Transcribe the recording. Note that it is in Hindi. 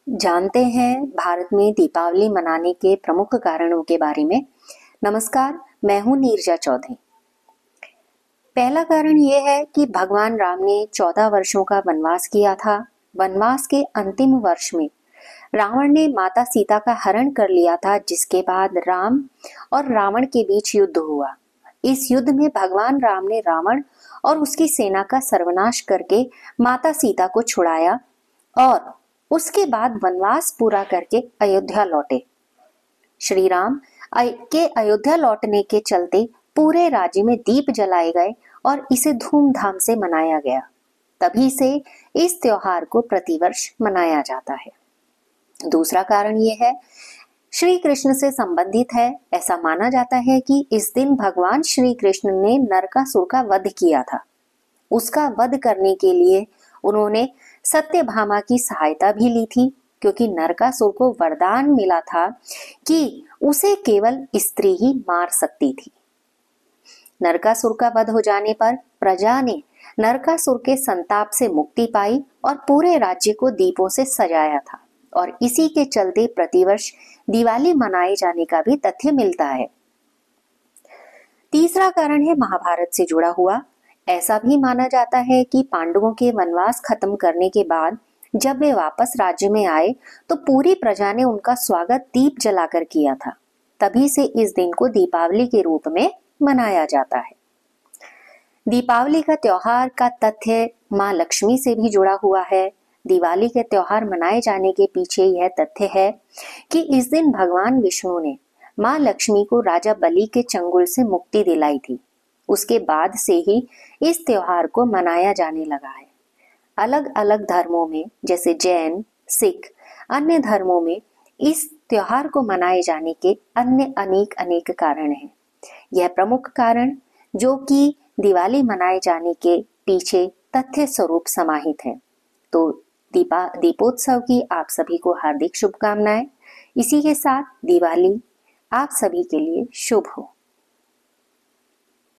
जानते हैं भारत में दीपावली मनाने के प्रमुख कारणों के बारे में। नमस्कार, मैं हूं नीरजा चौधरी। पहला कारण यह है कि भगवान राम ने 14 वर्षों का वनवास किया था। वनवास के अंतिम वर्ष में रावण ने माता सीता का हरण कर लिया था, जिसके बाद राम और रावण के बीच युद्ध हुआ। इस युद्ध में भगवान राम ने रावण और उसकी सेना का सर्वनाश करके माता सीता को छुड़ाया और उसके बाद वनवास पूरा करके अयोध्या लौटे। श्री राम के अयोध्या लौटने के चलते पूरे राज्य में दीप जलाए गए और इसे धूमधाम से मनाया गया। तभी से इस त्योहार को प्रतिवर्ष मनाया जाता है। दूसरा कारण ये है, श्री कृष्ण से संबंधित है। ऐसा माना जाता है कि इस दिन भगवान श्री कृष्ण ने नरकासुर का वध किया था। उसका वध करने के लिए उन्होंने सत्यभामा की सहायता भी ली थी, क्योंकि नरकासुर को वरदान मिला था कि उसे केवल स्त्री ही मार सकती थी। नरकासुर का वध हो जाने पर प्रजा ने नरकासुर के संताप से मुक्ति पाई और पूरे राज्य को दीपों से सजाया था, और इसी के चलते प्रतिवर्ष दिवाली मनाए जाने का भी तथ्य मिलता है। तीसरा कारण है महाभारत से जुड़ा हुआ। ऐसा भी माना जाता है कि पांडवों के वनवास खत्म करने के बाद जब वे वापस राज्य में आए तो पूरी प्रजा ने उनका स्वागत दीप जलाकर किया था। तभी से इस दिन को दीपावली के रूप में मनाया जाता है। दीपावली का त्योहार का तथ्य मां लक्ष्मी से भी जुड़ा हुआ है। दिवाली के त्योहार मनाए जाने के पीछे यह तथ्य है कि इस दिन भगवान विष्णु ने मां लक्ष्मी को राजा बलि के चंगुल से मुक्ति दिलाई थी। उसके बाद से ही इस त्योहार को मनाया जाने लगा है। अलग अलग धर्मों में, जैसे जैन, सिख, अन्य धर्मों में इस त्योहार को मनाए जाने के अन्य अनेक कारण हैं। यह प्रमुख कारण जो कि दिवाली मनाए जाने के पीछे तथ्य स्वरूप समाहित है। तो दीपोत्सव की आप सभी को हार्दिक शुभकामनाएं। इसी के साथ दिवाली आप सभी के लिए शुभ हो।